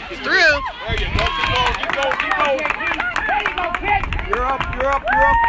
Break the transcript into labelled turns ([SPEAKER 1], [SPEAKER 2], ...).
[SPEAKER 1] It's through.
[SPEAKER 2] There you go. Keep going. Keep going. Keep going.
[SPEAKER 3] There you go, kid.
[SPEAKER 2] You're up. You're up. You're up.